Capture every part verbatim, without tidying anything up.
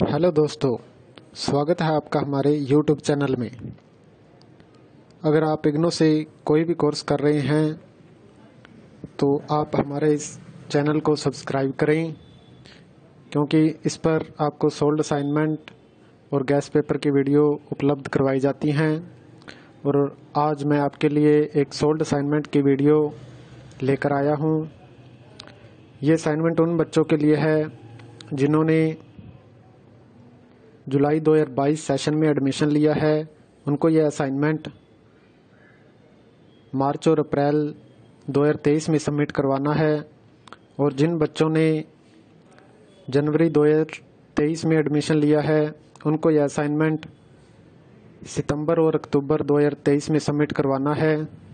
Hello दोस्तों, स्वागत है आपका हमारे यूट्यूब चैनल में। अगर आप इग्नो से कोई भी कोर्स कर रहे हैं तो आप हमारे इस चैनल को सब्सक्राइब करें, क्योंकि इस पर आपको सोल्ड असाइनमेंट और गैस पेपर की वीडियो उपलब्ध करवाई जाती हैं। और आज मैं आपके लिए एक सोल्ड असाइनमेंट की वीडियो लेकर आया हूं। ये असाइनमेंट उन बच्चों के लिए है जिन्होंने जुलाई दो हज़ार बाईस सेशन में एडमिशन लिया है। उनको यह असाइनमेंट मार्च और अप्रैल दो हज़ार तेईस में सबमिट करवाना है। और जिन बच्चों ने जनवरी दो हज़ार तेईस में एडमिशन लिया है उनको यह असाइनमेंट सितंबर और अक्टूबर दो हज़ार तेईस में सबमिट करवाना है।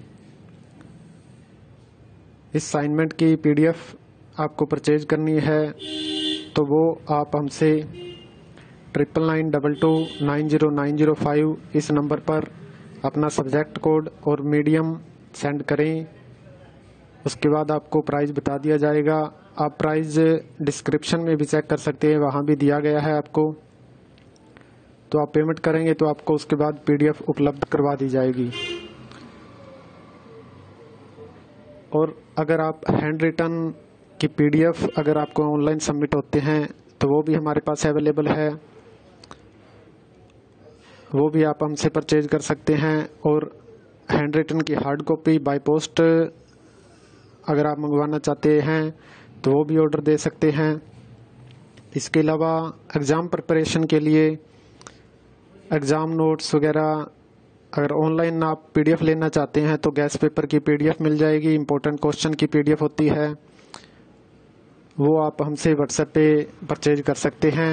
इस असाइनमेंट की पीडीएफ आपको परचेज करनी है तो वो आप हमसे triple nine double two nine zero nine zero five इस नंबर पर अपना सब्जेक्ट कोड और मीडियम सेंड करें। उसके बाद आपको प्राइस बता दिया जाएगा। आप प्राइस डिस्क्रिप्शन में भी चेक कर सकते हैं, वहाँ भी दिया गया है आपको। तो आप पेमेंट करेंगे तो आपको उसके बाद पीडीएफ उपलब्ध करवा दी जाएगी। और अगर आप हैंड रिटन की पीडीएफ अगर आपको ऑनलाइन सबमिट होते हैं तो वो भी हमारे पास अवेलेबल है, वो भी आप हमसे परचेज कर सकते हैं। और हैंड रिटन की हार्ड कॉपी बाय पोस्ट अगर आप मंगवाना चाहते हैं तो वो भी ऑर्डर दे सकते हैं। इसके अलावा एग्ज़ाम प्रिपरेशन के लिए एग्ज़ाम नोट्स वगैरह अगर ऑनलाइन आप पीडीएफ लेना चाहते हैं तो गैस पेपर की पीडीएफ मिल जाएगी। इम्पोर्टेंट क्वेश्चन की पीडीएफ होती है, वो आप हमसे व्हाट्सएप पे परचेज कर सकते हैं।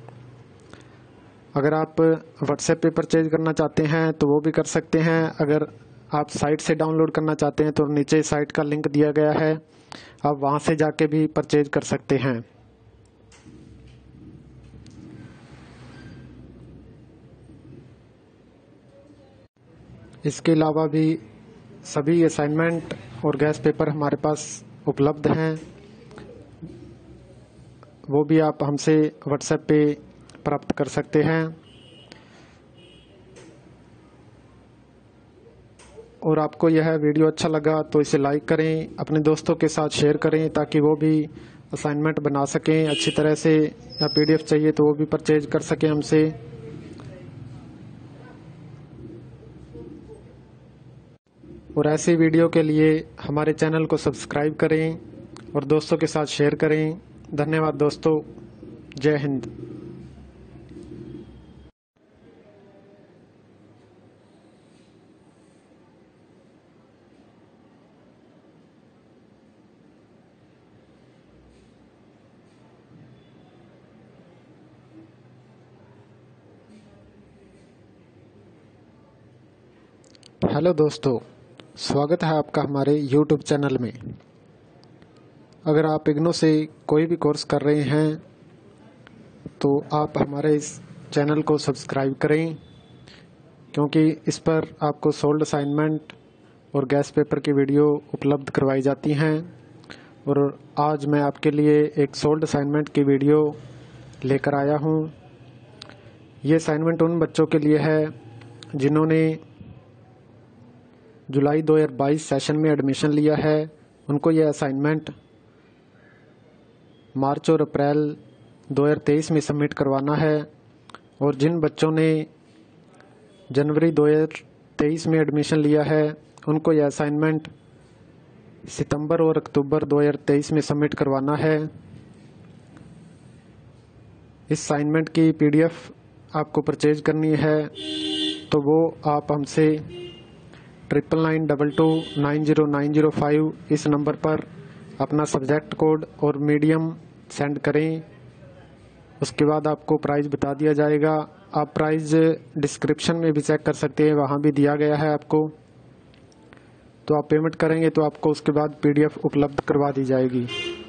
अगर आप व्हाट्सएप पे परचेज करना चाहते हैं तो वो भी कर सकते हैं। अगर आप साइट से डाउनलोड करना चाहते हैं तो नीचे साइट का लिंक दिया गया है, आप वहाँ से जाके भी परचेज कर सकते हैं। इसके अलावा भी सभी असाइनमेंट और गैस पेपर हमारे पास उपलब्ध हैं, वो भी आप हमसे व्हाट्सएप पे प्राप्त कर सकते हैं। और आपको यह वीडियो अच्छा लगा तो इसे लाइक करें, अपने दोस्तों के साथ शेयर करें ताकि वो भी असाइनमेंट बना सकें अच्छी तरह से, या पीडीएफ चाहिए तो वो भी परचेज कर सकें हमसे। और ऐसी वीडियो के लिए हमारे चैनल को सब्सक्राइब करें और दोस्तों के साथ शेयर करें। धन्यवाद दोस्तों, जय हिंद। हेलो दोस्तों, स्वागत है आपका हमारे यूट्यूब चैनल में। अगर आप इग्नो से कोई भी कोर्स कर रहे हैं तो आप हमारे इस चैनल को सब्सक्राइब करें, क्योंकि इस पर आपको सोल्ड असाइनमेंट और गैस पेपर की वीडियो उपलब्ध करवाई जाती हैं। और आज मैं आपके लिए एक सोल्ड असाइनमेंट की वीडियो लेकर आया हूं। ये असाइनमेंट उन बच्चों के लिए है जिन्होंने जुलाई दो हज़ार बाईस सेशन में एडमिशन लिया है। उनको यह असाइनमेंट मार्च और अप्रैल दो हज़ार तेईस में सबमिट करवाना है। और जिन बच्चों ने जनवरी दो हज़ार तेईस में एडमिशन लिया है उनको यह असाइनमेंट सितंबर और अक्टूबर दो हज़ार तेईस में सबमिट करवाना है। इस असाइनमेंट की पीडीएफ आपको परचेज करनी है तो वो आप हमसे triple nine double two nine zero nine zero five इस नंबर पर अपना सब्जेक्ट कोड और मीडियम सेंड करें। उसके बाद आपको प्राइस बता दिया जाएगा। आप प्राइस डिस्क्रिप्शन में भी चेक कर सकते हैं, वहाँ भी दिया गया है आपको। तो आप पेमेंट करेंगे तो आपको उसके बाद पीडीएफ उपलब्ध करवा दी जाएगी।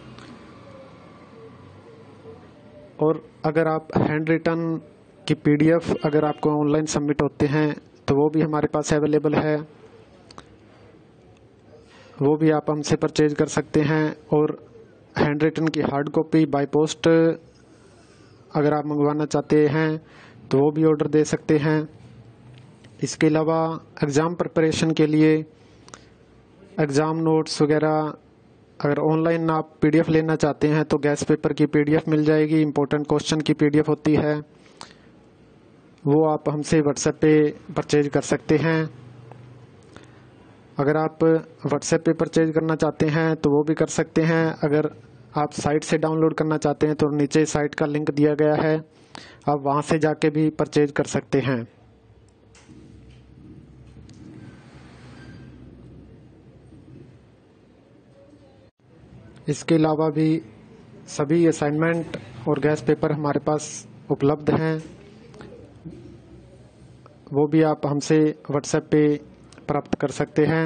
और अगर आप हैंड रिटन की पीडीएफ अगर आपको ऑनलाइन सबमिट होते हैं तो वो भी हमारे पास अवेलेबल है, वो भी आप हमसे परचेज कर सकते हैं। और हैंड रिटन की हार्ड कॉपी बाय पोस्ट अगर आप मंगवाना चाहते हैं तो वो भी ऑर्डर दे सकते हैं। इसके अलावा एग्ज़ाम प्रिपरेशन के लिए एग्ज़ाम नोट्स वगैरह अगर ऑनलाइन आप पीडीएफ लेना चाहते हैं तो गैस पेपर की पीडीएफ मिल जाएगी। इम्पोर्टेंट क्वेश्चन की पीडीएफ होती है, वो आप हमसे व्हाट्सएप पे परचेज कर सकते हैं। अगर आप व्हाट्सएप पे परचेज करना चाहते हैं तो वो भी कर सकते हैं। अगर आप साइट से डाउनलोड करना चाहते हैं तो नीचे साइट का लिंक दिया गया है, आप वहाँ से जाके भी परचेज कर सकते हैं। इसके अलावा भी सभी असाइनमेंट और गैस पेपर हमारे पास उपलब्ध हैं, वो भी आप हमसे व्हाट्सएप पे प्राप्त कर सकते हैं।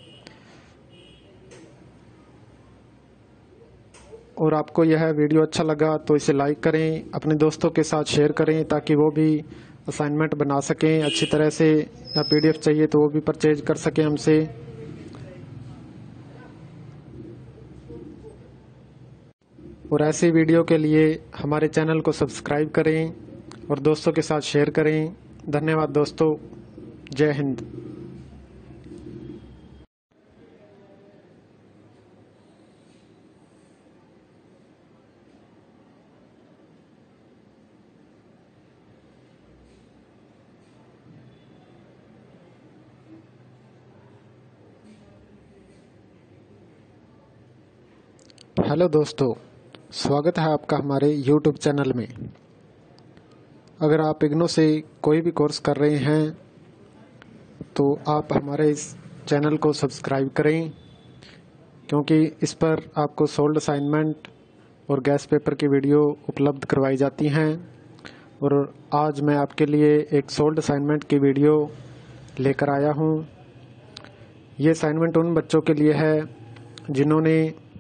और आपको यह वीडियो अच्छा लगा तो इसे लाइक करें, अपने दोस्तों के साथ शेयर करें ताकि वो भी असाइनमेंट बना सकें अच्छी तरह से, या पीडीएफ चाहिए तो वो भी परचेज कर सकें हमसे। और ऐसी वीडियो के लिए हमारे चैनल को सब्सक्राइब करें और दोस्तों के साथ शेयर करें। धन्यवाद दोस्तों, जय हिंद। हेलो दोस्तों, स्वागत है आपका हमारे यूट्यूब चैनल में। अगर आप इग्नो से कोई भी कोर्स कर रहे हैं तो आप हमारे इस चैनल को सब्सक्राइब करें, क्योंकि इस पर आपको सोल्ड असाइनमेंट और गैस पेपर की वीडियो उपलब्ध करवाई जाती हैं। और आज मैं आपके लिए एक सोल्ड असाइनमेंट की वीडियो लेकर आया हूं। ये असाइनमेंट उन बच्चों के लिए है जिन्होंने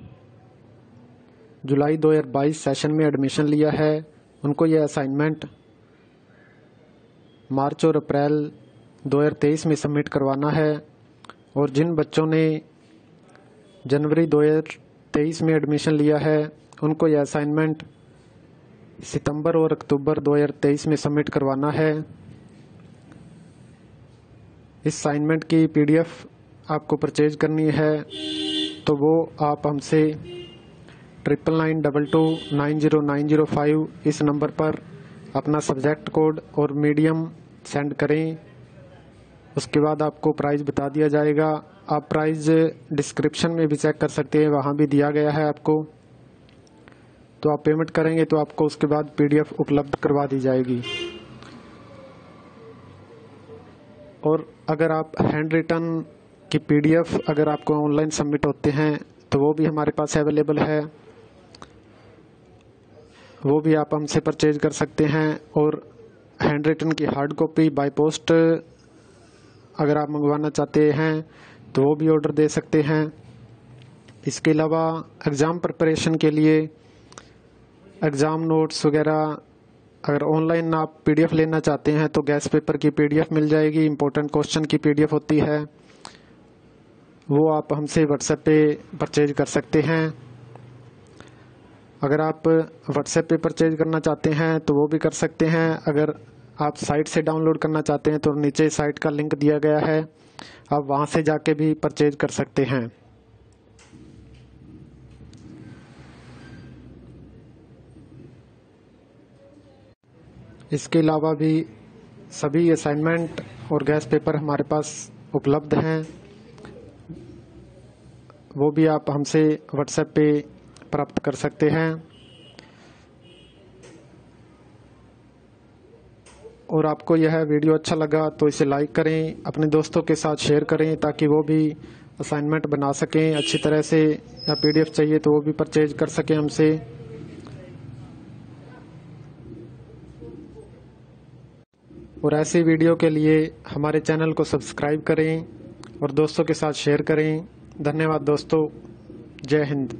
जुलाई दो हज़ार बाईस सेशन में एडमिशन लिया है। उनको यह असाइनमेंट मार्च और अप्रैल दो हज़ार तेईस में सबमिट करवाना है। और जिन बच्चों ने जनवरी दो हज़ार तेईस में एडमिशन लिया है उनको यह असाइनमेंट सितंबर और अक्टूबर दो हज़ार तेईस में सबमिट करवाना है। इस असाइनमेंट की पीडीएफ आपको परचेज करनी है तो वो आप हमसे triple nine double two nine zero nine zero five इस नंबर पर अपना सब्जेक्ट कोड और मीडियम सेंड करें। उसके बाद आपको प्राइस बता दिया जाएगा। आप प्राइस डिस्क्रिप्शन में भी चेक कर सकते हैं, वहाँ भी दिया गया है आपको। तो आप पेमेंट करेंगे तो आपको उसके बाद पीडीएफ उपलब्ध करवा दी जाएगी। और अगर आप हैंड रिटन की पीडीएफ अगर आपको ऑनलाइन सबमिट होते हैं तो वो भी हमारे पास अवेलेबल है, वो भी आप हमसे परचेज कर सकते हैं। और हैंड रिटन की हार्ड कॉपी बाय पोस्ट अगर आप मंगवाना चाहते हैं तो वो भी ऑर्डर दे सकते हैं। इसके अलावा एग्ज़ाम प्रिपरेशन के लिए एग्ज़ाम नोट्स वगैरह अगर ऑनलाइन आप पीडीएफ लेना चाहते हैं तो गैस पेपर की पीडीएफ मिल जाएगी। इम्पोर्टेंट क्वेश्चन की पीडीएफ होती है, वो आप हमसे व्हाट्सएप पे परचेज कर सकते हैं। अगर आप व्हाट्सएप पे परचेज करना चाहते हैं तो वो भी कर सकते हैं। अगर आप साइट से डाउनलोड करना चाहते हैं तो नीचे साइट का लिंक दिया गया है, आप वहाँ से जाके भी परचेज कर सकते हैं। इसके अलावा भी सभी असाइनमेंट और गैस पेपर हमारे पास उपलब्ध हैं, वो भी आप हमसे व्हाट्सएप पे प्राप्त कर सकते हैं। और आपको यह वीडियो अच्छा लगा तो इसे लाइक करें, अपने दोस्तों के साथ शेयर करें ताकि वो भी असाइनमेंट बना सकें अच्छी तरह से, या पीडीएफ चाहिए तो वो भी परचेज कर सकें हमसे। और ऐसी वीडियो के लिए हमारे चैनल को सब्सक्राइब करें और दोस्तों के साथ शेयर करें। धन्यवाद दोस्तों, जय हिंद।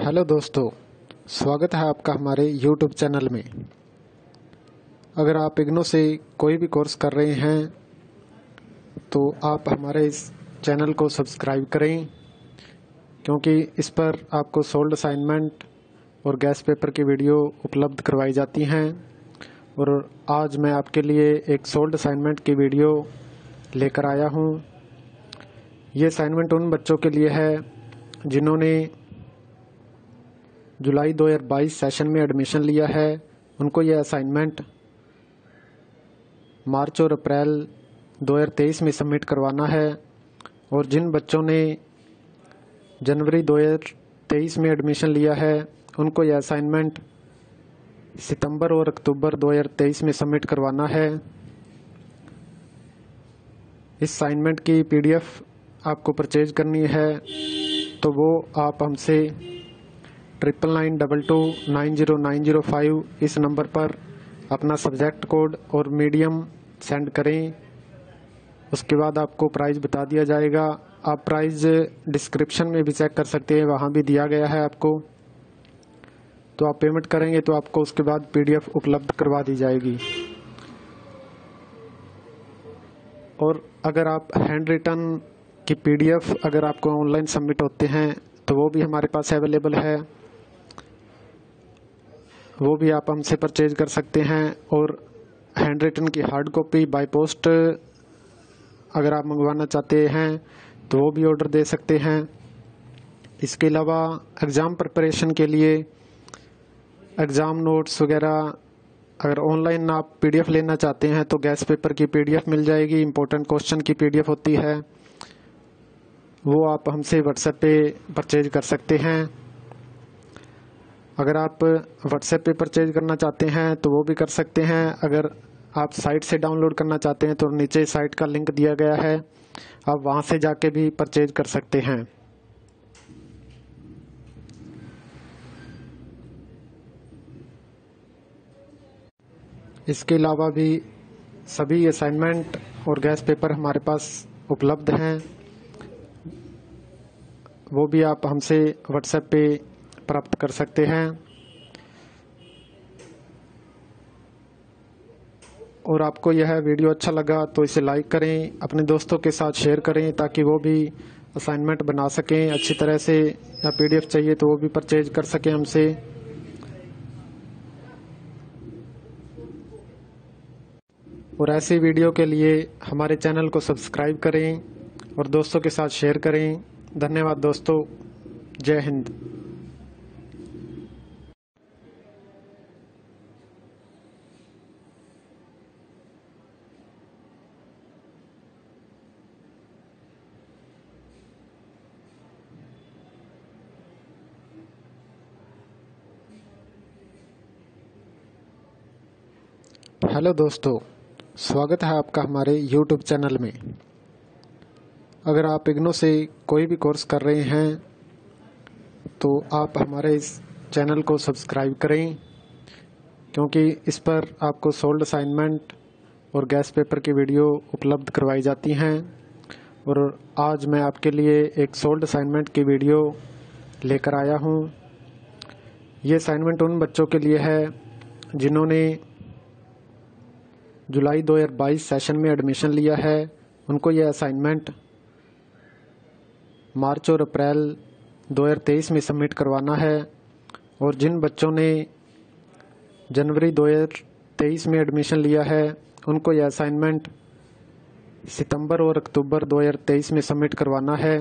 हेलो दोस्तों, स्वागत है आपका हमारे यूट्यूब चैनल में। अगर आप इग्नो से कोई भी कोर्स कर रहे हैं तो आप हमारे इस चैनल को सब्सक्राइब करें, क्योंकि इस पर आपको सोल्ड असाइनमेंट और गैस पेपर की वीडियो उपलब्ध करवाई जाती हैं। और आज मैं आपके लिए एक सोल्ड असाइनमेंट की वीडियो लेकर आया हूं। ये असाइनमेंट उन बच्चों के लिए है जिन्होंने जुलाई दो हज़ार बाईस सेशन में एडमिशन लिया है। उनको यह असाइनमेंट मार्च और अप्रैल दो हज़ार तेईस में सबमिट करवाना है। और जिन बच्चों ने जनवरी दो हज़ार तेईस में एडमिशन लिया है उनको यह असाइनमेंट सितंबर और अक्टूबर दो हज़ार तेईस में सबमिट करवाना है। इस असाइनमेंट की पीडीएफ आपको परचेज करनी है तो वो आप हमसे triple nine double two nine zero nine zero five इस नंबर पर अपना सब्जेक्ट कोड और मीडियम सेंड करें। उसके बाद आपको प्राइस बता दिया जाएगा। आप प्राइस डिस्क्रिप्शन में भी चेक कर सकते हैं, वहाँ भी दिया गया है आपको। तो आप पेमेंट करेंगे तो आपको उसके बाद पीडीएफ उपलब्ध करवा दी जाएगी। और अगर आप हैंड रिटन की पीडीएफ अगर आपको ऑनलाइन सबमिट होते हैं तो वो भी हमारे पास अवेलेबल है, वो भी आप हमसे परचेज कर सकते हैं। और हैंड रिटन की हार्ड कॉपी बाय पोस्ट अगर आप मंगवाना चाहते हैं तो वो भी ऑर्डर दे सकते हैं। इसके अलावा एग्ज़ाम प्रिपरेशन के लिए एग्ज़ाम नोट्स वगैरह अगर ऑनलाइन आप पीडीएफ लेना चाहते हैं तो गैस पेपर की पीडीएफ मिल जाएगी। इम्पोर्टेंट क्वेश्चन की पीडीएफ होती है, वो आप हमसे व्हाट्सएप पे परचेज कर सकते हैं। अगर आप व्हाट्सएप पे परचेज करना चाहते हैं तो वो भी कर सकते हैं। अगर आप साइट से डाउनलोड करना चाहते हैं तो नीचे साइट का लिंक दिया गया है, आप वहाँ से जाके भी परचेज कर सकते हैं। इसके अलावा भी सभी असाइनमेंट और गैस पेपर हमारे पास उपलब्ध हैं, वो भी आप हमसे व्हाट्सएप पे प्राप्त कर सकते हैं। और आपको यह वीडियो अच्छा लगा तो इसे लाइक करें, अपने दोस्तों के साथ शेयर करें ताकि वो भी असाइनमेंट बना सकें अच्छी तरह से, या पीडीएफ चाहिए तो वो भी परचेज कर सकें हमसे। और ऐसी वीडियो के लिए हमारे चैनल को सब्सक्राइब करें और दोस्तों के साथ शेयर करें। धन्यवाद दोस्तों, जय हिंद। हेलो दोस्तों, स्वागत है आपका हमारे यूट्यूब चैनल में। अगर आप इग्नो से कोई भी कोर्स कर रहे हैं तो आप हमारे इस चैनल को सब्सक्राइब करें, क्योंकि इस पर आपको सोल्ड असाइनमेंट और गैस पेपर की वीडियो उपलब्ध करवाई जाती हैं। और आज मैं आपके लिए एक सोल्ड असाइनमेंट की वीडियो लेकर आया हूं। ये असाइनमेंट उन बच्चों के लिए है जिन्होंने जुलाई दो हज़ार बाईस सेशन में एडमिशन लिया है। उनको यह असाइनमेंट मार्च और अप्रैल दो हज़ार तेईस में सबमिट करवाना है। और जिन बच्चों ने जनवरी दो हज़ार तेईस में एडमिशन लिया है उनको यह असाइनमेंट सितंबर और अक्टूबर दो हज़ार तेईस में सबमिट करवाना है।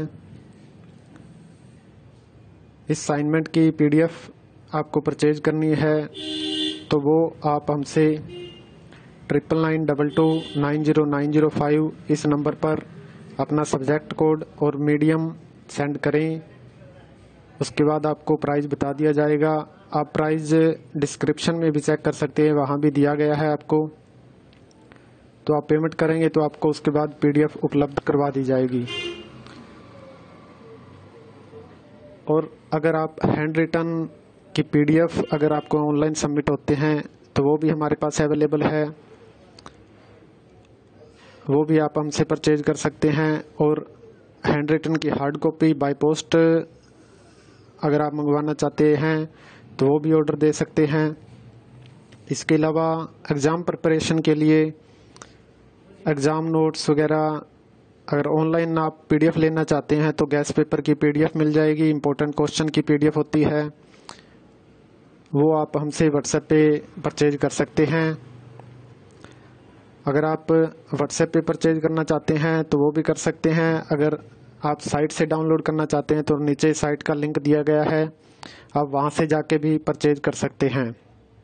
इस असाइनमेंट की पीडीएफ आपको परचेज करनी है तो वो आप हमसे triple nine double two nine zero nine zero five इस नंबर पर अपना सब्जेक्ट कोड और मीडियम सेंड करें। उसके बाद आपको प्राइस बता दिया जाएगा। आप प्राइस डिस्क्रिप्शन में भी चेक कर सकते हैं, वहाँ भी दिया गया है आपको। तो आप पेमेंट करेंगे तो आपको उसके बाद पीडीएफ उपलब्ध करवा दी जाएगी। और अगर आप हैंड रिटन की पीडीएफ अगर आपको ऑनलाइन सबमिट होते हैं तो वो भी हमारे पास अवेलेबल है, वो भी आप हमसे परचेज कर सकते हैं। और हैंड रिटन की हार्ड कॉपी बाय पोस्ट अगर आप मंगवाना चाहते हैं तो वो भी ऑर्डर दे सकते हैं। इसके अलावा एग्ज़ाम प्रिपरेशन के लिए एग्ज़ाम नोट्स वगैरह अगर ऑनलाइन आप पीडीएफ लेना चाहते हैं तो गैस पेपर की पीडीएफ मिल जाएगी। इम्पोर्टेंट क्वेश्चन की पीडीएफ होती है, वो आप हमसे व्हाट्सएप पे परचेज कर सकते हैं। अगर आप व्हाट्सएप पे परचेज करना चाहते हैं तो वो भी कर सकते हैं। अगर आप साइट से डाउनलोड करना चाहते हैं तो नीचे साइट का लिंक दिया गया है, आप वहां से जाके भी परचेज कर सकते हैं।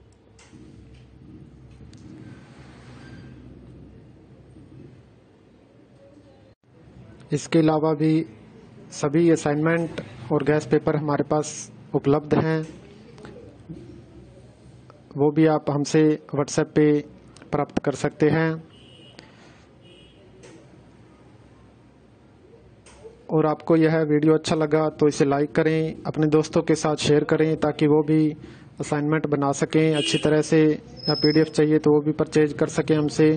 इसके अलावा भी सभी असाइनमेंट और गैस पेपर हमारे पास उपलब्ध हैं, वो भी आप हमसे व्हाट्सएप पे प्राप्त कर सकते हैं। और आपको यह वीडियो अच्छा लगा तो इसे लाइक करें, अपने दोस्तों के साथ शेयर करें ताकि वो भी असाइनमेंट बना सकें अच्छी तरह से, या पीडीएफ चाहिए तो वो भी परचेज कर सकें हमसे।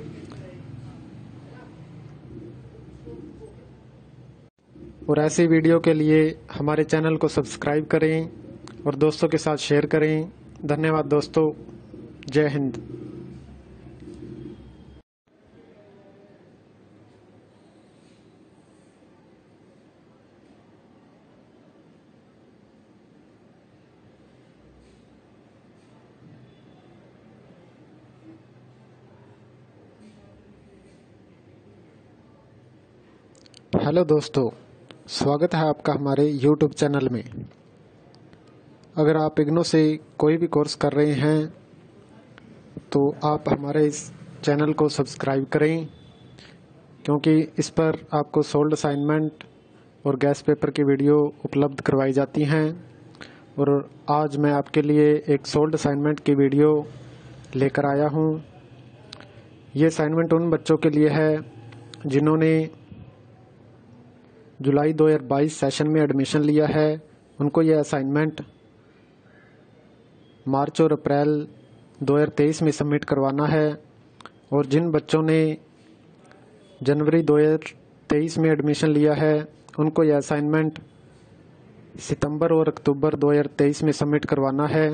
और ऐसी वीडियो के लिए हमारे चैनल को सब्सक्राइब करें और दोस्तों के साथ शेयर करें। धन्यवाद दोस्तों, जय हिंद। हेलो दोस्तों, स्वागत है आपका हमारे यूट्यूब चैनल में। अगर आप इग्नो से कोई भी कोर्स कर रहे हैं तो आप हमारे इस चैनल को सब्सक्राइब करें, क्योंकि इस पर आपको सोल्ड असाइनमेंट और गैस पेपर की वीडियो उपलब्ध करवाई जाती हैं। और आज मैं आपके लिए एक सोल्ड असाइनमेंट की वीडियो लेकर आया हूं। ये असाइनमेंट उन बच्चों के लिए है जिन्होंने जुलाई दो हज़ार बाईस सेशन में एडमिशन लिया है। उनको यह असाइनमेंट मार्च और अप्रैल दो हज़ार तेईस में सबमिट करवाना है। और जिन बच्चों ने जनवरी दो हज़ार तेईस में एडमिशन लिया है उनको यह असाइनमेंट सितंबर और अक्टूबर दो हज़ार तेईस में सबमिट करवाना है।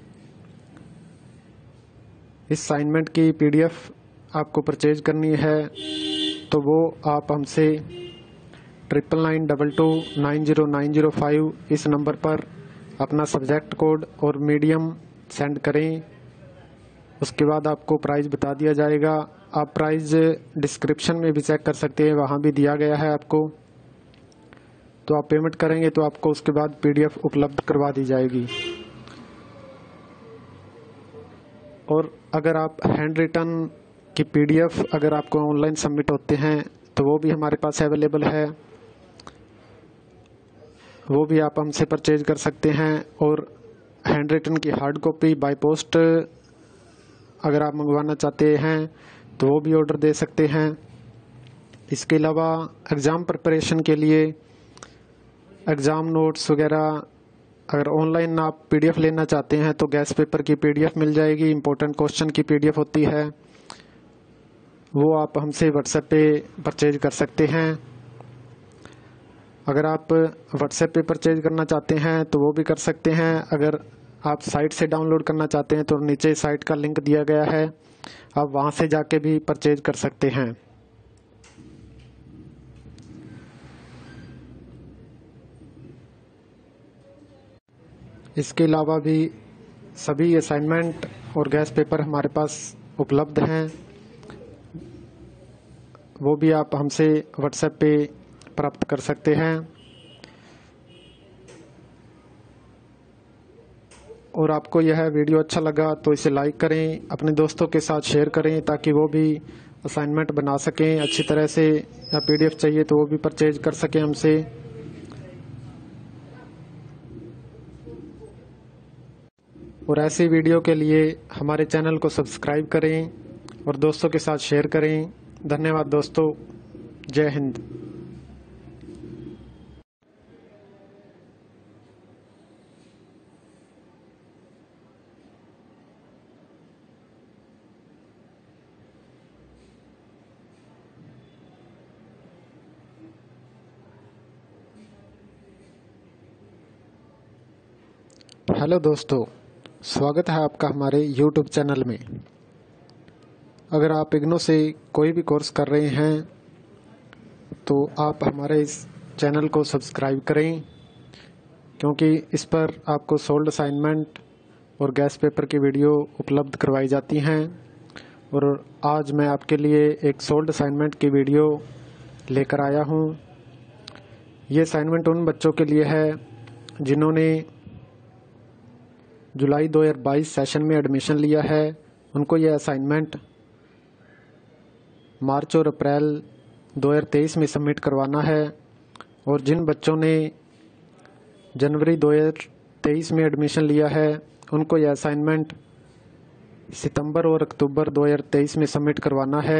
इस असाइनमेंट की पीडीएफ आपको परचेज करनी है तो वो आप हमसे triple nine double two nine zero nine zero five इस नंबर पर अपना सब्जेक्ट कोड और मीडियम सेंड करें। उसके बाद आपको प्राइस बता दिया जाएगा। आप प्राइस डिस्क्रिप्शन में भी चेक कर सकते हैं, वहाँ भी दिया गया है आपको। तो आप पेमेंट करेंगे तो आपको उसके बाद पीडीएफ उपलब्ध करवा दी जाएगी। और अगर आप हैंड रिटन की पीडीएफ अगर आपको ऑनलाइन सबमिट होते हैं तो वो भी हमारे पास अवेलेबल है, वो भी आप हमसे परचेज कर सकते हैं। और हैंड रिटन की हार्ड कॉपी बाय पोस्ट अगर आप मंगवाना चाहते हैं तो वो भी ऑर्डर दे सकते हैं। इसके अलावा एग्ज़ाम प्रिपरेशन के लिए एग्ज़ाम नोट्स वगैरह अगर ऑनलाइन आप पीडीएफ लेना चाहते हैं तो गैस पेपर की पीडीएफ मिल जाएगी। इम्पोर्टेंट क्वेश्चन की पीडीएफ होती है, वो आप हमसे व्हाट्सएप पे परचेज कर सकते हैं। अगर आप व्हाट्सएप पे परचेज करना चाहते हैं तो वो भी कर सकते हैं। अगर आप साइट से डाउनलोड करना चाहते हैं तो नीचे साइट का लिंक दिया गया है, आप वहां से जाके भी परचेज कर सकते हैं। इसके अलावा भी सभी असाइनमेंट और गैस पेपर हमारे पास उपलब्ध हैं, वो भी आप हमसे व्हाट्सएप पे प्राप्त कर सकते हैं। और आपको यह वीडियो अच्छा लगा तो इसे लाइक करें, अपने दोस्तों के साथ शेयर करें ताकि वो भी असाइनमेंट बना सकें अच्छी तरह से, या पीडीएफ चाहिए तो वो भी परचेज कर सकें हमसे। और ऐसी वीडियो के लिए हमारे चैनल को सब्सक्राइब करें और दोस्तों के साथ शेयर करें। धन्यवाद दोस्तों, जय हिंद। हेलो दोस्तों, स्वागत है आपका हमारे यूट्यूब चैनल में। अगर आप इग्नो से कोई भी कोर्स कर रहे हैं तो आप हमारे इस चैनल को सब्सक्राइब करें, क्योंकि इस पर आपको सोल्ड असाइनमेंट और गैस पेपर की वीडियो उपलब्ध करवाई जाती हैं। और आज मैं आपके लिए एक सोल्ड असाइनमेंट की वीडियो लेकर आया हूं। ये असाइनमेंट उन बच्चों के लिए है जिन्होंने जुलाई दो हज़ार बाईस सेशन में एडमिशन लिया है। उनको यह असाइनमेंट मार्च और अप्रैल दो हज़ार तेईस में सबमिट करवाना है। और जिन बच्चों ने जनवरी दो हज़ार तेईस में एडमिशन लिया है उनको यह असाइनमेंट सितंबर और अक्टूबर दो हज़ार तेईस में सबमिट करवाना है।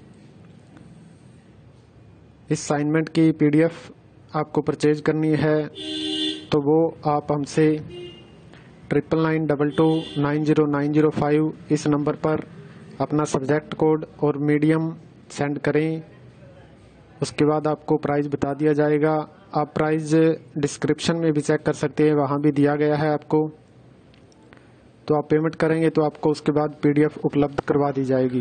इस असाइनमेंट की पीडीएफ आपको परचेज करनी है तो वो आप हमसे triple nine double two nine zero nine zero five इस नंबर पर अपना सब्जेक्ट कोड और मीडियम सेंड करें। उसके बाद आपको प्राइस बता दिया जाएगा। आप प्राइस डिस्क्रिप्शन में भी चेक कर सकते हैं, वहाँ भी दिया गया है आपको। तो आप पेमेंट करेंगे तो आपको उसके बाद पीडीएफ उपलब्ध करवा दी जाएगी।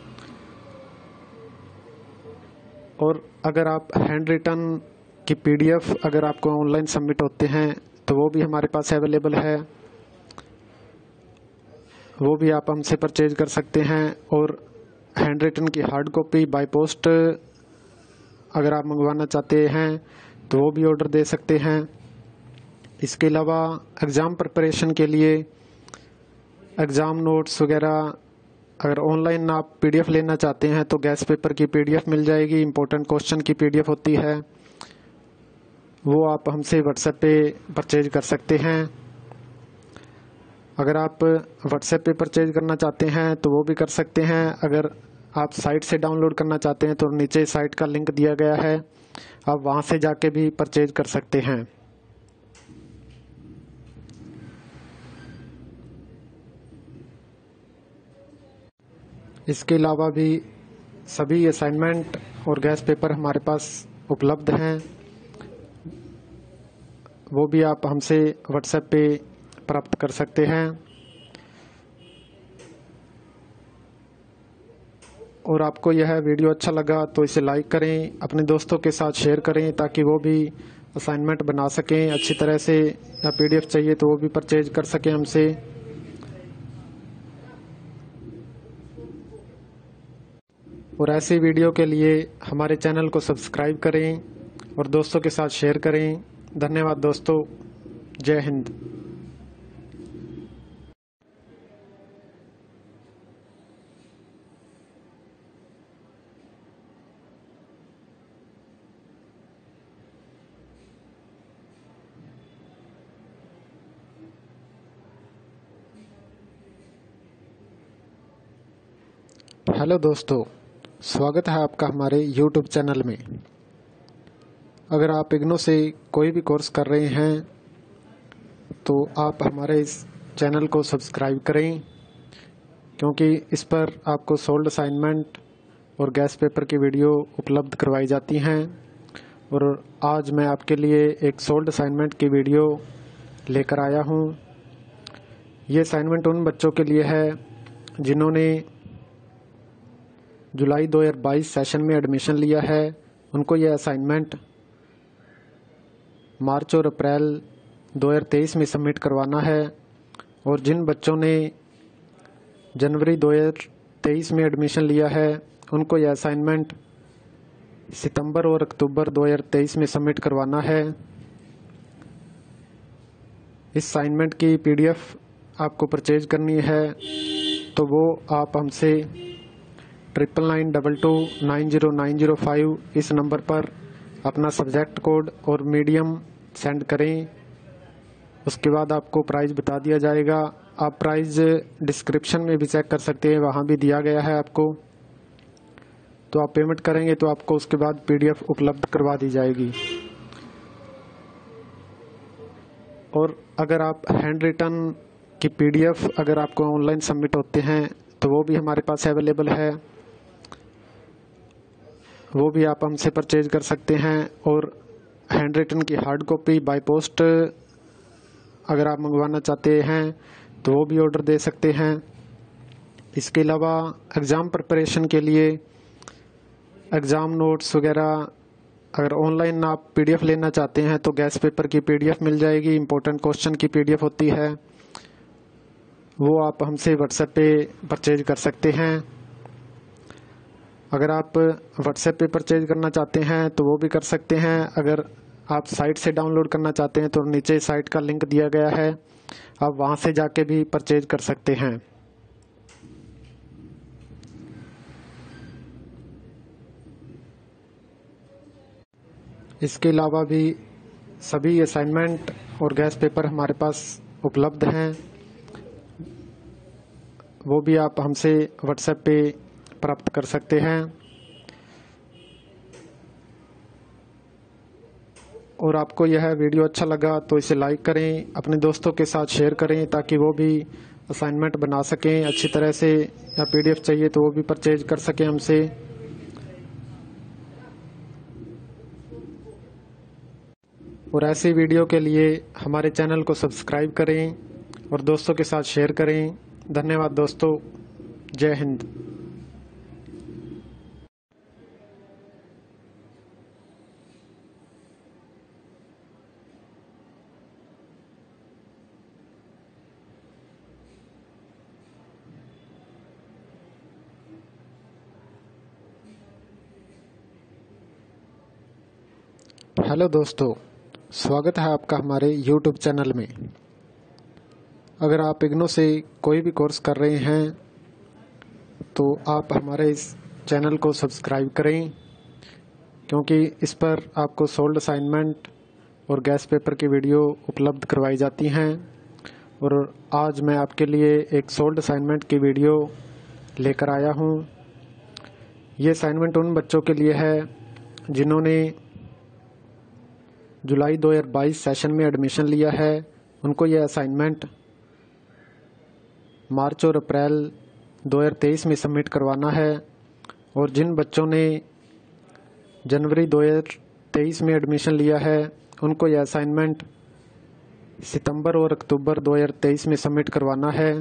और अगर आप हैंड रिटन की पीडीएफ अगर आपको ऑनलाइन सबमिट होते हैं तो वो भी हमारे पास अवेलेबल है, वो भी आप हमसे परचेज कर सकते हैं। और हैंड रिटन की हार्ड कॉपी बाय पोस्ट अगर आप मंगवाना चाहते हैं तो वो भी ऑर्डर दे सकते हैं। इसके अलावा एग्ज़ाम प्रिपरेशन के लिए एग्ज़ाम नोट्स वगैरह अगर ऑनलाइन आप पीडीएफ लेना चाहते हैं तो गैस पेपर की पीडीएफ मिल जाएगी। इम्पोर्टेंट क्वेश्चन की पीडीएफ होती है, वो आप हमसे व्हाट्सएप पे परचेज कर सकते हैं। अगर आप व्हाट्सएप पे परचेज करना चाहते हैं तो वो भी कर सकते हैं। अगर आप साइट से डाउनलोड करना चाहते हैं तो नीचे साइट का लिंक दिया गया है, आप वहाँ से जाके भी परचेज कर सकते हैं। इसके अलावा भी सभी असाइनमेंट और गैस पेपर हमारे पास उपलब्ध हैं, वो भी आप हमसे व्हाट्सएप पे प्राप्त कर सकते हैं। और आपको यह वीडियो अच्छा लगा तो इसे लाइक करें, अपने दोस्तों के साथ शेयर करें ताकि वो भी असाइनमेंट बना सकें अच्छी तरह से, या पीडीएफ चाहिए तो वो भी परचेज कर सकें हमसे। और ऐसी वीडियो के लिए हमारे चैनल को सब्सक्राइब करें और दोस्तों के साथ शेयर करें। धन्यवाद दोस्तों, जय हिंद। हेलो दोस्तों, स्वागत है आपका हमारे यूट्यूब चैनल में। अगर आप इग्नो से कोई भी कोर्स कर रहे हैं तो आप हमारे इस चैनल को सब्सक्राइब करें, क्योंकि इस पर आपको सोल्ड असाइनमेंट और गैस पेपर की वीडियो उपलब्ध करवाई जाती हैं। और आज मैं आपके लिए एक सोल्ड असाइनमेंट की वीडियो लेकर आया हूं। ये असाइनमेंट उन बच्चों के लिए है जिन्होंने जुलाई दो हज़ार बाईस सेशन में एडमिशन लिया है। उनको यह असाइनमेंट मार्च और अप्रैल दो हज़ार तेईस में सबमिट करवाना है। और जिन बच्चों ने जनवरी दो हज़ार तेईस में एडमिशन लिया है उनको यह असाइनमेंट सितंबर और अक्टूबर दो हज़ार तेईस में सबमिट करवाना है। इस असाइनमेंट की पीडीएफ आपको परचेज करनी है तो वो आप हमसे triple nine double two nine zero nine zero five इस नंबर पर अपना सब्जेक्ट कोड और मीडियम सेंड करें। उसके बाद आपको प्राइस बता दिया जाएगा। आप प्राइस डिस्क्रिप्शन में भी चेक कर सकते हैं, वहाँ भी दिया गया है आपको। तो आप पेमेंट करेंगे तो आपको उसके बाद पीडीएफ उपलब्ध करवा दी जाएगी। और अगर आप हैंड रिटन की पीडीएफ अगर आपको ऑनलाइन सबमिट होते हैं तो वो भी हमारे पास अवेलेबल है, वो भी आप हमसे परचेज कर सकते हैं। और हैंड रिटन की हार्ड कॉपी बाय पोस्ट अगर आप मंगवाना चाहते हैं तो वो भी ऑर्डर दे सकते हैं। इसके अलावा एग्ज़ाम प्रिपरेशन के लिए एग्ज़ाम नोट्स वगैरह अगर ऑनलाइन आप पीडीएफ लेना चाहते हैं तो गैस पेपर की पीडीएफ मिल जाएगी। इम्पोर्टेंट क्वेश्चन की पीडीएफ होती है, वो आप हमसे व्हाट्सएप पे परचेज कर सकते हैं। अगर आप व्हाट्सएप पे परचेज करना चाहते हैं तो वो भी कर सकते हैं। अगर आप साइट से डाउनलोड करना चाहते हैं तो नीचे साइट का लिंक दिया गया है, आप वहां से जाके भी परचेज कर सकते हैं। इसके अलावा भी सभी असाइनमेंट और गैस पेपर हमारे पास उपलब्ध हैं, वो भी आप हमसे व्हाट्सएप पे प्राप्त कर सकते हैं। और आपको यह वीडियो अच्छा लगा तो इसे लाइक करें, अपने दोस्तों के साथ शेयर करें ताकि वो भी असाइनमेंट बना सकें अच्छी तरह से, या पीडीएफ चाहिए तो वो भी परचेज कर सकें हमसे। और ऐसी वीडियो के लिए हमारे चैनल को सब्सक्राइब करें और दोस्तों के साथ शेयर करें। धन्यवाद दोस्तों, जय हिंद। हेलो दोस्तों, स्वागत है आपका हमारे यूट्यूब चैनल में। अगर आप इग्नो से कोई भी कोर्स कर रहे हैं तो आप हमारे इस चैनल को सब्सक्राइब करें, क्योंकि इस पर आपको सोल्ड असाइनमेंट और गैस पेपर की वीडियो उपलब्ध करवाई जाती हैं। और आज मैं आपके लिए एक सोल्ड असाइनमेंट की वीडियो लेकर आया हूं। ये असाइनमेंट उन बच्चों के लिए है जिन्होंने जुलाई दो हज़ार बाईस सेशन में एडमिशन लिया है। उनको यह असाइनमेंट मार्च और अप्रैल दो हज़ार तेईस में सबमिट करवाना है। और जिन बच्चों ने जनवरी दो हज़ार तेईस में एडमिशन लिया है उनको यह असाइनमेंट सितंबर और अक्टूबर दो हज़ार तेईस में सबमिट करवाना है।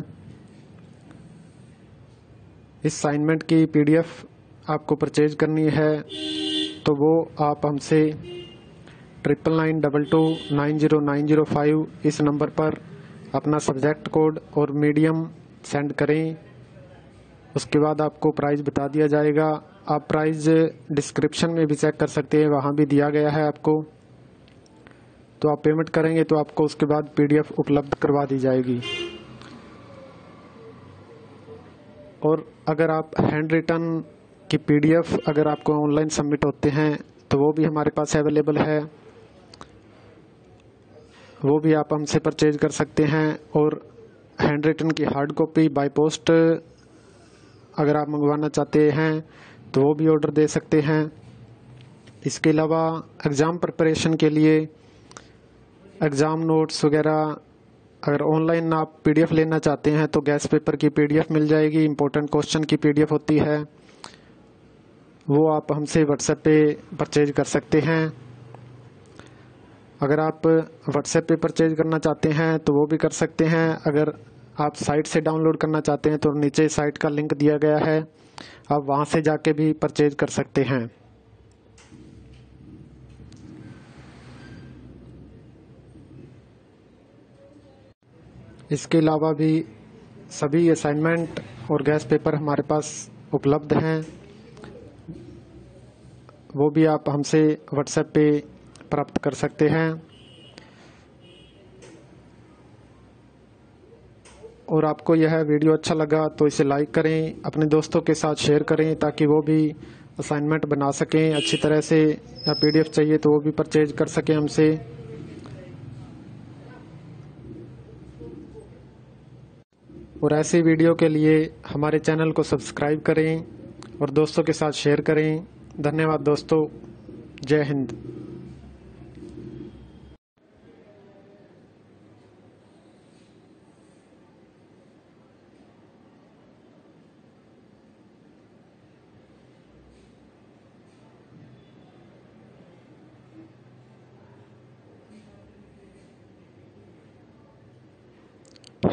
इस असाइनमेंट की पीडीएफ आपको परचेज करनी है तो वो आप हमसे triple nine double two nine zero nine zero five इस नंबर पर अपना सब्जेक्ट कोड और मीडियम सेंड करें। उसके बाद आपको प्राइस बता दिया जाएगा। आप प्राइस डिस्क्रिप्शन में भी चेक कर सकते हैं, वहाँ भी दिया गया है आपको। तो आप पेमेंट करेंगे तो आपको उसके बाद पीडीएफ उपलब्ध करवा दी जाएगी। और अगर आप हैंड रिटन की पीडीएफ अगर आपको ऑनलाइन सबमिट होते हैं तो वो भी हमारे पास अवेलेबल है, वो भी आप हमसे परचेज कर सकते हैं। और हैंड रिटन की हार्ड कॉपी बाय पोस्ट अगर आप मंगवाना चाहते हैं तो वो भी ऑर्डर दे सकते हैं। इसके अलावा एग्ज़ाम प्रिपरेशन के लिए एग्ज़ाम नोट्स वगैरह अगर ऑनलाइन आप पीडीएफ लेना चाहते हैं तो गैस पेपर की पीडीएफ मिल जाएगी। इम्पोर्टेंट क्वेश्चन की पीडीएफ होती है, वो आप हमसे व्हाट्सएप पे परचेज कर सकते हैं। अगर आप व्हाट्सएप पे परचेज करना चाहते हैं तो वो भी कर सकते हैं। अगर आप साइट से डाउनलोड करना चाहते हैं तो नीचे साइट का लिंक दिया गया है, आप वहां से जाके भी परचेज कर सकते हैं। इसके अलावा भी सभी असाइनमेंट और गैस पेपर हमारे पास उपलब्ध हैं, वो भी आप हमसे व्हाट्सएप पे प्राप्त कर सकते हैं। और आपको यह वीडियो अच्छा लगा तो इसे लाइक करें, अपने दोस्तों के साथ शेयर करें ताकि वो भी असाइनमेंट बना सकें अच्छी तरह से, या पीडीएफ चाहिए तो वो भी परचेज कर सकें हमसे। और ऐसी वीडियो के लिए हमारे चैनल को सब्सक्राइब करें और दोस्तों के साथ शेयर करें। धन्यवाद दोस्तों, जय हिंद।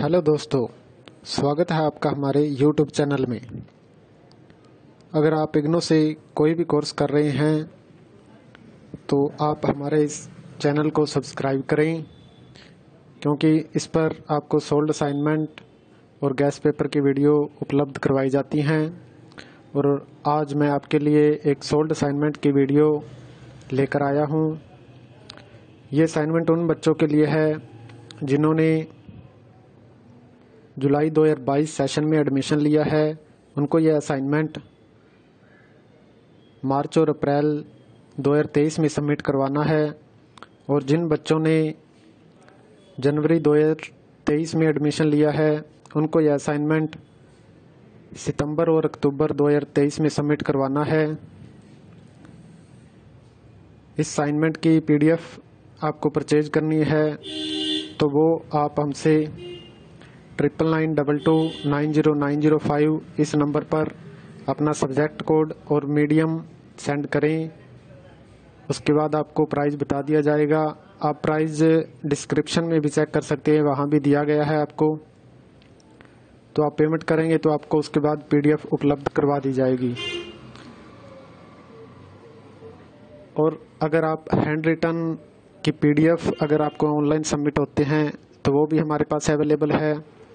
हेलो दोस्तों, स्वागत है आपका हमारे यूट्यूब चैनल में। अगर आप इग्नो से कोई भी कोर्स कर रहे हैं तो आप हमारे इस चैनल को सब्सक्राइब करें, क्योंकि इस पर आपको सोल्ड असाइनमेंट और गैस पेपर की वीडियो उपलब्ध करवाई जाती हैं। और आज मैं आपके लिए एक सोल्ड असाइनमेंट की वीडियो लेकर आया हूं। ये असाइनमेंट उन बच्चों के लिए है जिन्होंने जुलाई दो हज़ार बाईस सेशन में एडमिशन लिया है। उनको यह असाइनमेंट मार्च और अप्रैल दो हज़ार तेईस में सबमिट करवाना है। और जिन बच्चों ने जनवरी दो हज़ार तेईस में एडमिशन लिया है उनको यह असाइनमेंट सितंबर और अक्टूबर दो हज़ार तेईस में सबमिट करवाना है। इस असाइनमेंट की पीडीएफ आपको परचेज करनी है तो वो आप हमसे triple nine double two nine zero nine zero five इस नंबर पर अपना सब्जेक्ट कोड और मीडियम सेंड करें। उसके बाद आपको प्राइस बता दिया जाएगा। आप प्राइस डिस्क्रिप्शन में भी चेक कर सकते हैं, वहाँ भी दिया गया है आपको। तो आप पेमेंट करेंगे तो आपको उसके बाद पीडीएफ उपलब्ध करवा दी जाएगी। और अगर आप हैंड रिटन की पीडीएफ अगर आपको ऑनलाइन सबमिट होते हैं तो वो भी हमारे पास अवेलेबल है,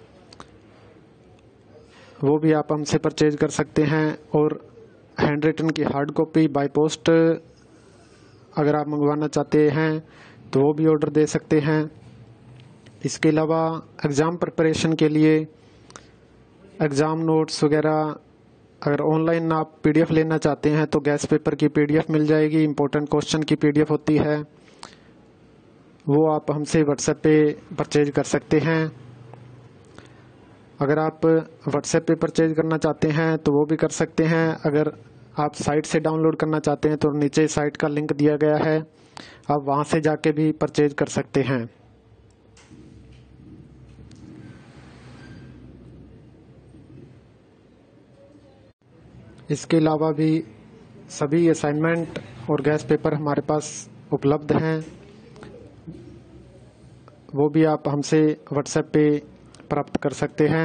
वो भी आप हमसे परचेज कर सकते हैं। और हैंड रिटन की हार्ड कॉपी बाय पोस्ट अगर आप मंगवाना चाहते हैं तो वो भी ऑर्डर दे सकते हैं। इसके अलावा एग्ज़ाम प्रिपरेशन के लिए एग्ज़ाम नोट्स वगैरह अगर ऑनलाइन आप पीडीएफ लेना चाहते हैं तो गैस पेपर की पीडीएफ मिल जाएगी। इम्पोर्टेंट क्वेश्चन की पीडीएफ होती है, वो आप हमसे व्हाट्सएप पे परचेज कर सकते हैं। अगर आप व्हाट्सएप पे परचेज करना चाहते हैं तो वो भी कर सकते हैं। अगर आप साइट से डाउनलोड करना चाहते हैं तो नीचे साइट का लिंक दिया गया है, आप वहां से जाके भी परचेज कर सकते हैं। इसके अलावा भी सभी असाइनमेंट और गैस पेपर हमारे पास उपलब्ध हैं, वो भी आप हमसे व्हाट्सएप पे प्राप्त कर सकते हैं।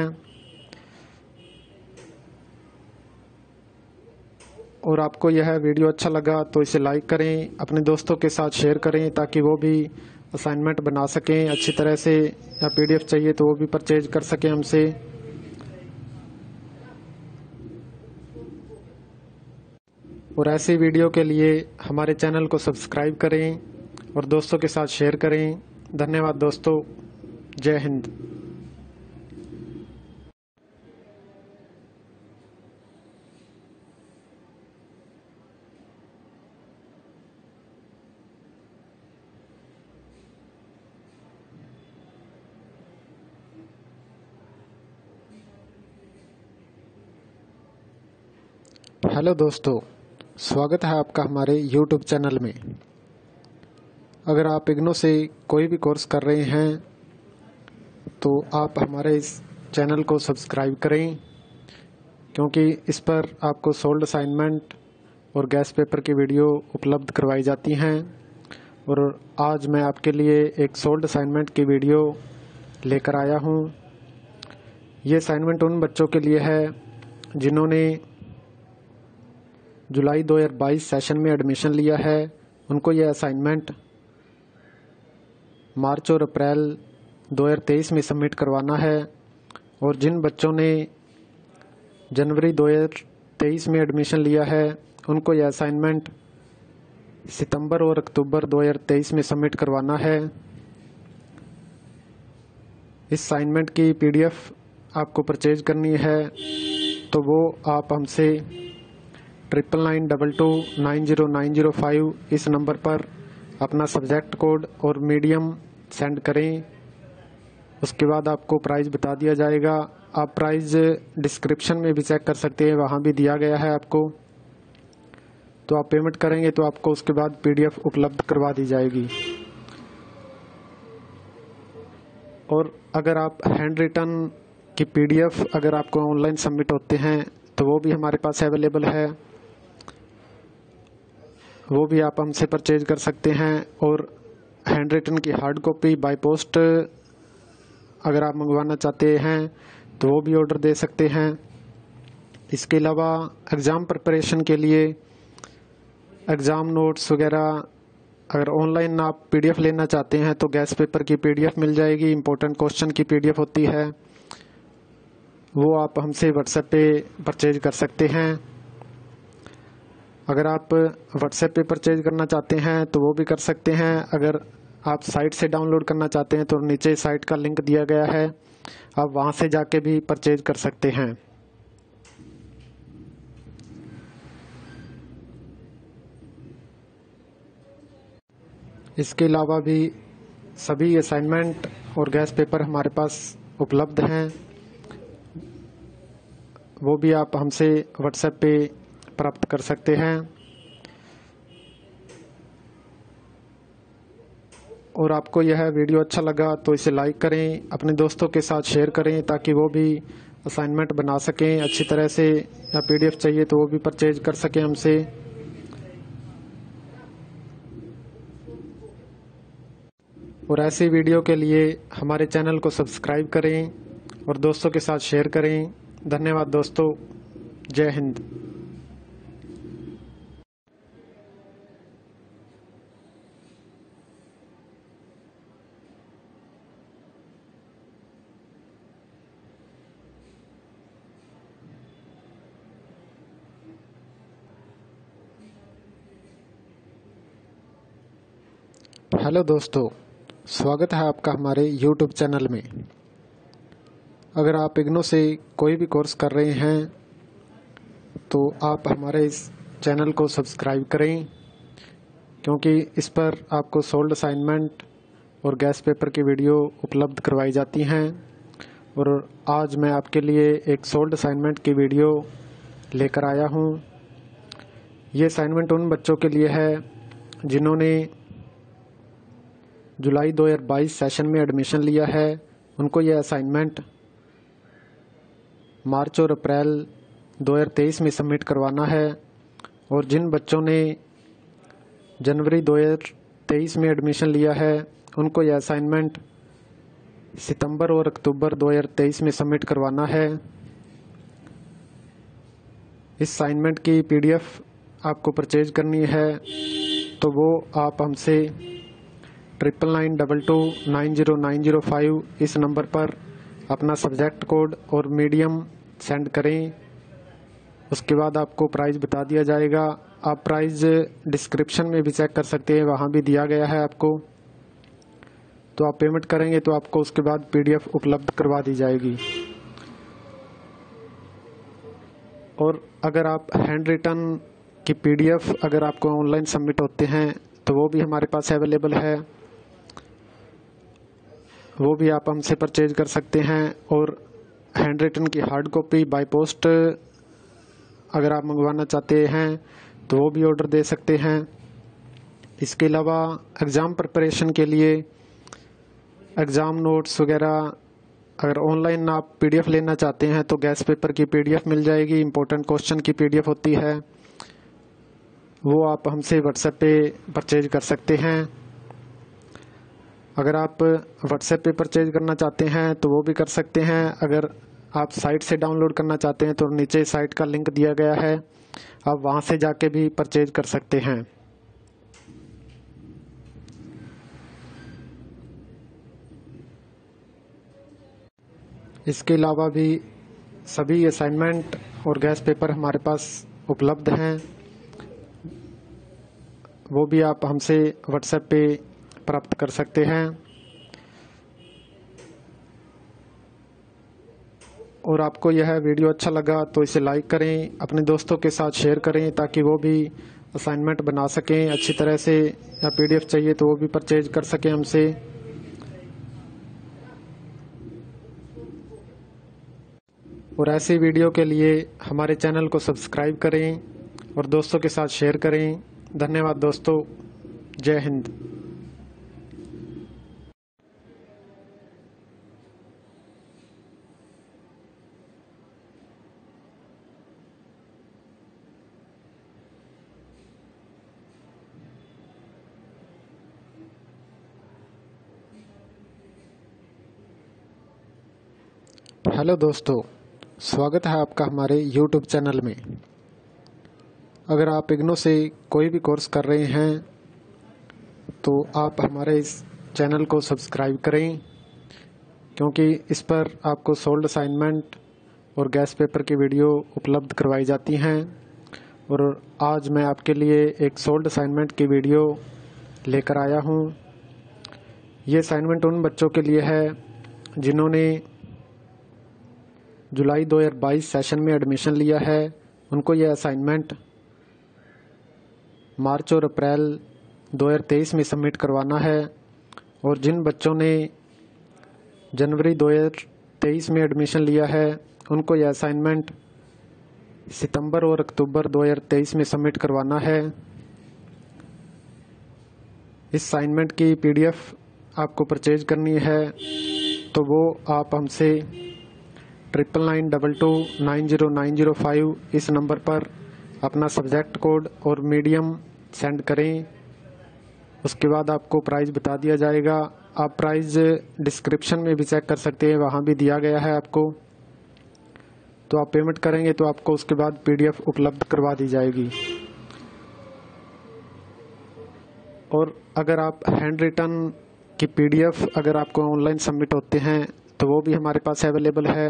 और आपको यह वीडियो अच्छा लगा तो इसे लाइक करें, अपने दोस्तों के साथ शेयर करें ताकि वो भी असाइनमेंट बना सकें अच्छी तरह से, या पीडीएफ चाहिए तो वो भी परचेज कर सकें हमसे। और ऐसी वीडियो के लिए हमारे चैनल को सब्सक्राइब करें और दोस्तों के साथ शेयर करें। धन्यवाद दोस्तों, जय हिंद। हेलो दोस्तों, स्वागत है आपका हमारे यूट्यूब चैनल में। अगर आप इग्नो से कोई भी कोर्स कर रहे हैं तो आप हमारे इस चैनल को सब्सक्राइब करें, क्योंकि इस पर आपको सोल्ड असाइनमेंट और गैस पेपर की वीडियो उपलब्ध करवाई जाती हैं। और आज मैं आपके लिए एक सोल्ड असाइनमेंट की वीडियो लेकर आया हूं। ये असाइनमेंट उन बच्चों के लिए है जिन्होंने जुलाई दो हज़ार बाईस सेशन में एडमिशन लिया है। उनको यह असाइनमेंट मार्च और अप्रैल दो हज़ार तेईस में सबमिट करवाना है। और जिन बच्चों ने जनवरी दो हज़ार तेईस में एडमिशन लिया है उनको यह असाइनमेंट सितंबर और अक्टूबर दो हज़ार तेईस में सबमिट करवाना है। इस असाइनमेंट की पीडीएफ आपको परचेज करनी है तो वो आप हमसे triple nine double two nine zero nine zero five इस नंबर पर अपना सब्जेक्ट कोड और मीडियम सेंड करें। उसके बाद आपको प्राइस बता दिया जाएगा। आप प्राइस डिस्क्रिप्शन में भी चेक कर सकते हैं, वहाँ भी दिया गया है आपको। तो आप पेमेंट करेंगे तो आपको उसके बाद पीडीएफ उपलब्ध करवा दी जाएगी। और अगर आप हैंड रिटन की पीडीएफ अगर आपको ऑनलाइन सबमिट होते हैं तो वो भी हमारे पास अवेलेबल है, वो भी आप हमसे परचेज कर सकते हैं। और हैंड रिटन की हार्ड कॉपी बाय पोस्ट अगर आप मंगवाना चाहते हैं तो वो भी ऑर्डर दे सकते हैं। इसके अलावा एग्ज़ाम प्रिपरेशन के लिए एग्ज़ाम नोट्स वगैरह अगर ऑनलाइन आप पीडीएफ लेना चाहते हैं तो गैस पेपर की पीडीएफ मिल जाएगी। इम्पोर्टेंट क्वेश्चन की पीडीएफ होती है, वो आप हमसे व्हाट्सएप पे परचेज कर सकते हैं। अगर आप व्हाट्सएप पे परचेज करना चाहते हैं तो वो भी कर सकते हैं। अगर आप साइट से डाउनलोड करना चाहते हैं तो नीचे साइट का लिंक दिया गया है, आप वहां से जाके भी परचेज कर सकते हैं। इसके अलावा भी सभी असाइनमेंट और गैस पेपर हमारे पास उपलब्ध हैं, वो भी आप हमसे व्हाट्सएप पे प्राप्त कर सकते हैं। और आपको यह वीडियो अच्छा लगा तो इसे लाइक करें, अपने दोस्तों के साथ शेयर करें ताकि वो भी असाइनमेंट बना सकें अच्छी तरह से, या पीडीएफ चाहिए तो वो भी परचेज कर सकें हमसे। और ऐसी वीडियो के लिए हमारे चैनल को सब्सक्राइब करें और दोस्तों के साथ शेयर करें। धन्यवाद दोस्तों, जय हिंद। हेलो दोस्तों, स्वागत है आपका हमारे यूट्यूब चैनल में। अगर आप इग्नो से कोई भी कोर्स कर रहे हैं तो आप हमारे इस चैनल को सब्सक्राइब करें, क्योंकि इस पर आपको सोल्ड असाइनमेंट और गैस पेपर की वीडियो उपलब्ध करवाई जाती हैं। और आज मैं आपके लिए एक सोल्ड असाइनमेंट की वीडियो लेकर आया हूं। ये असाइनमेंट उन बच्चों के लिए है जिन्होंने जुलाई दो हज़ार बाईस सेशन में एडमिशन लिया है। उनको यह असाइनमेंट मार्च और अप्रैल दो हज़ार तेईस में सबमिट करवाना है। और जिन बच्चों ने जनवरी दो हज़ार तेईस में एडमिशन लिया है उनको यह असाइनमेंट सितंबर और अक्टूबर दो हज़ार तेईस में सबमिट करवाना है। इस असाइनमेंट की पीडीएफ आपको परचेज करनी है तो वो आप हमसे triple nine double two nine zero nine zero five इस नंबर पर अपना सब्जेक्ट कोड और मीडियम सेंड करें। उसके बाद आपको प्राइस बता दिया जाएगा। आप प्राइस डिस्क्रिप्शन में भी चेक कर सकते हैं, वहाँ भी दिया गया है आपको। तो आप पेमेंट करेंगे तो आपको उसके बाद पीडीएफ उपलब्ध करवा दी जाएगी। और अगर आप हैंड रिटन की पीडीएफ अगर आपको ऑनलाइन सबमिट होते हैं तो वो भी हमारे पास अवेलेबल है, वो भी आप हमसे परचेज कर सकते हैं। और हैंड रिटन की हार्ड कॉपी बाय पोस्ट अगर आप मंगवाना चाहते हैं तो वो भी ऑर्डर दे सकते हैं। इसके अलावा एग्ज़ाम प्रिपरेशन के लिए एग्ज़ाम नोट्स वगैरह अगर ऑनलाइन आप पीडीएफ लेना चाहते हैं तो गैस पेपर की पीडीएफ मिल जाएगी। इम्पोर्टेंट क्वेश्चन की पीडीएफ होती है, वो आप हमसे व्हाट्सएप पे परचेज कर सकते हैं। अगर आप व्हाट्सएप पे परचेज करना चाहते हैं तो वो भी कर सकते हैं। अगर आप साइट से डाउनलोड करना चाहते हैं तो नीचे साइट का लिंक दिया गया है, आप वहां से जाके भी परचेज कर सकते हैं। इसके अलावा भी सभी असाइनमेंट और गैस पेपर हमारे पास उपलब्ध हैं, वो भी आप हमसे व्हाट्सएप पे प्राप्त कर सकते हैं। और आपको यह वीडियो अच्छा लगा तो इसे लाइक करें, अपने दोस्तों के साथ शेयर करें ताकि वो भी असाइनमेंट बना सकें अच्छी तरह से, या पीडीएफ चाहिए तो वो भी परचेज कर सकें हमसे। और ऐसी वीडियो के लिए हमारे चैनल को सब्सक्राइब करें और दोस्तों के साथ शेयर करें। धन्यवाद दोस्तों, जय हिंद। हेलो दोस्तों, स्वागत है आपका हमारे यूट्यूब चैनल में। अगर आप इग्नो से कोई भी कोर्स कर रहे हैं तो आप हमारे इस चैनल को सब्सक्राइब करें, क्योंकि इस पर आपको सोल्ड असाइनमेंट और गैस पेपर की वीडियो उपलब्ध करवाई जाती हैं। और आज मैं आपके लिए एक सोल्ड असाइनमेंट की वीडियो लेकर आया हूं। ये असाइनमेंट उन बच्चों के लिए है जिन्होंने जुलाई दो हज़ार बाईस सेशन में एडमिशन लिया है। उनको यह असाइनमेंट मार्च और अप्रैल दो हज़ार तेईस में सबमिट करवाना है। और जिन बच्चों ने जनवरी दो हज़ार तेईस में एडमिशन लिया है उनको यह असाइनमेंट सितंबर और अक्टूबर दो हज़ार तेईस में सबमिट करवाना है। इस असाइनमेंट की पीडीएफ आपको परचेज करनी है तो वो आप हमसे triple nine double two nine zero nine zero five इस नंबर पर अपना सब्जेक्ट कोड और मीडियम सेंड करें। उसके बाद आपको प्राइस बता दिया जाएगा। आप प्राइस डिस्क्रिप्शन में भी चेक कर सकते हैं, वहाँ भी दिया गया है आपको। तो आप पेमेंट करेंगे तो आपको उसके बाद पीडीएफ उपलब्ध करवा दी जाएगी। और अगर आप हैंड रिटन की पीडीएफ अगर आपको ऑनलाइन सबमिट होते हैं तो वो भी हमारे पास अवेलेबल है,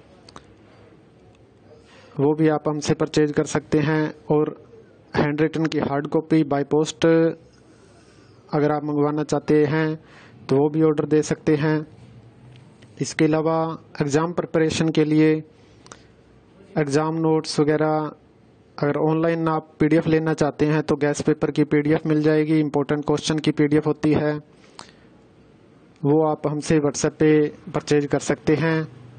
वो भी आप हमसे परचेज कर सकते हैं। और हैंड रिटन की हार्ड कॉपी बाय पोस्ट अगर आप मंगवाना चाहते हैं तो वो भी ऑर्डर दे सकते हैं। इसके अलावा एग्ज़ाम प्रिपरेशन के लिए एग्ज़ाम नोट्स वगैरह अगर ऑनलाइन आप पीडीएफ लेना चाहते हैं तो गैस पेपर की पीडीएफ मिल जाएगी। इम्पोर्टेंट क्वेश्चन की पीडीएफ होती है, वो आप हमसे व्हाट्सएप पे परचेज कर सकते हैं।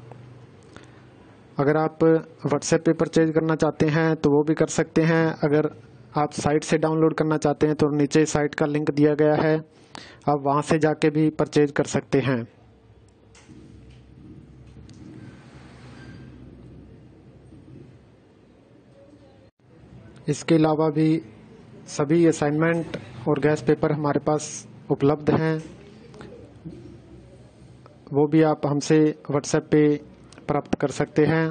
अगर आप व्हाट्सएप पे परचेज करना चाहते हैं तो वो भी कर सकते हैं। अगर आप साइट से डाउनलोड करना चाहते हैं तो नीचे साइट का लिंक दिया गया है, आप वहाँ से जाके भी परचेज कर सकते हैं। इसके अलावा भी सभी असाइनमेंट और गैस पेपर हमारे पास उपलब्ध हैं, वो भी आप हमसे व्हाट्सएप पे प्राप्त कर सकते हैं।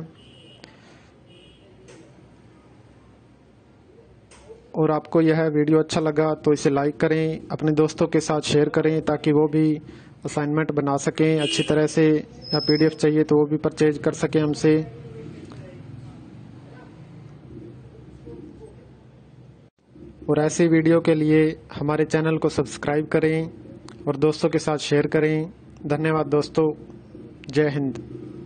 और आपको यह वीडियो अच्छा लगा तो इसे लाइक करें, अपने दोस्तों के साथ शेयर करें ताकि वो भी असाइनमेंट बना सकें अच्छी तरह से, या पीडीएफ चाहिए तो वो भी परचेज कर सकें हमसे। और ऐसी वीडियो के लिए हमारे चैनल को सब्सक्राइब करें और दोस्तों के साथ शेयर करें। धन्यवाद दोस्तों, जय हिंद।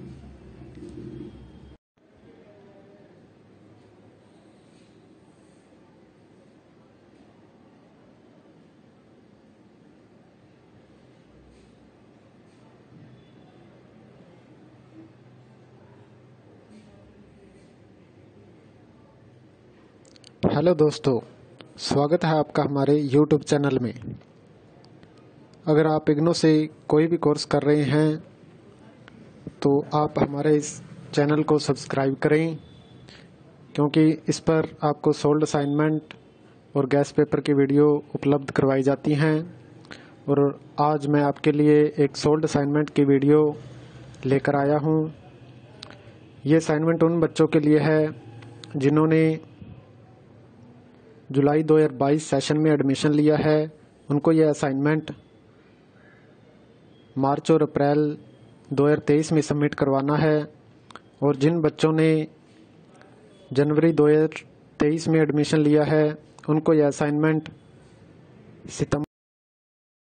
हेलो दोस्तों, स्वागत है आपका हमारे यूट्यूब चैनल में। अगर आप इग्नो से कोई भी कोर्स कर रहे हैं तो आप हमारे इस चैनल को सब्सक्राइब करें, क्योंकि इस पर आपको सोल्ड असाइनमेंट और गैस पेपर की वीडियो उपलब्ध करवाई जाती हैं। और आज मैं आपके लिए एक सोल्ड असाइनमेंट की वीडियो लेकर आया हूं। ये असाइनमेंट उन बच्चों के लिए है जिन्होंने जुलाई दो हज़ार बाईस सेशन में एडमिशन लिया है। उनको यह असाइनमेंट मार्च और अप्रैल दो हज़ार तेईस में सबमिट करवाना है। और जिन बच्चों ने जनवरी दो हज़ार तेईस में एडमिशन लिया है उनको यह असाइनमेंट सितंबर